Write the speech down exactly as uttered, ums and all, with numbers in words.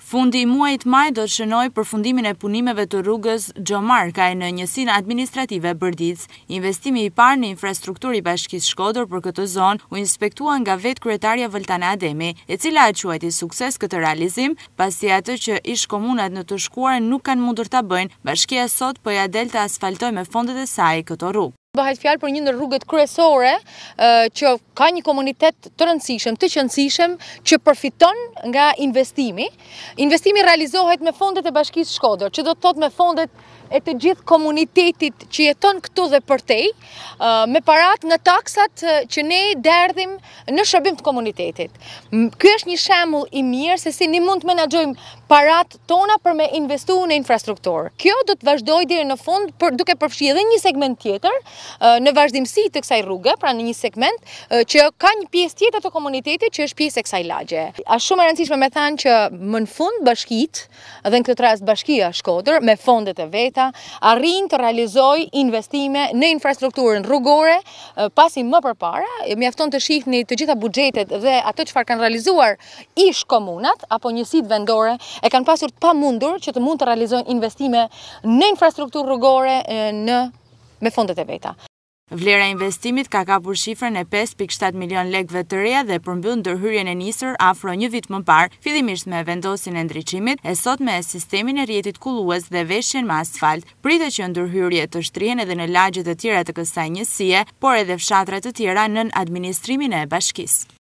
Fundi i muajit maj do të shënoj përfundimin e punimeve të rrugës Gjomarkaj në njësinë administrative Bërdic. Investimi i parë në infrastrukturë i Bashkisë Shkodër për këtë zonë u inspektua nga vetë kryetaria Vëltana Ademi, e cila e quajti sukses këtë realizim, pasi atë që ish komunat në të shkuarën nuk kanë mundur ta bëjnë, bashkia sot po ja del të asfaltojë me fondet e saj këto rrugë. Bëhet fjalë për një ndër rrugët kryesore që ka një komunitet të rëndësishëm, të qëndësishëm, që përfiton nga investimi. Investimi realizohet me fondet e Bashkisë Shkodër, që do të thotë me fondet e të gjithë komunitetit që jeton këtu dhe përtej, me parat nga taksat që ne derdhim në shërbim të komunitetit. Ky është një shembull i mirë se si ne mund të menaxhojmë parat tona për me investu në infrastrukturë. Kjo do të vazhdojë deri në fund për, duke përfshirë edhe një segment tjetër në vazhdimsi të kësaj rruge, pra në një segment që ka një pjesë tjetër të komunitetit që është pjesë e kësaj lagje. Është shumë e rëndësishme me thënë që më në fund bashkitë, dhe në këtë rast Bashkia Shkodër, me fondet e veta, arrin të realizoj investime në infrastrukturën rrugore, pasi më përpara, mjafton të shihni të gjitha buxhetet dhe ato çfarë kanë realizuar ish komunat apo njësitë vendore e kanë pasur të pamundur që të mund të realizojnë investime në infrastrukturë rrugore në me fondet e veta. Vlera e investimit ka kapur shifrën e pesë pikë shtatë milion lekëve të reja dhe përmbyll ndërhyrjen e nisur afro një vit më parë, fillimisht me vendosjen e ndriçimit, e sot me sistemin e rrjetit kullues dhe veshjen me asfalt. Pritet që ndërhyrjet të shtrihen edhe në lagjet e tjera të kësaj njësie, por edhe fshatra të tjera nën administrimin e bashkisë.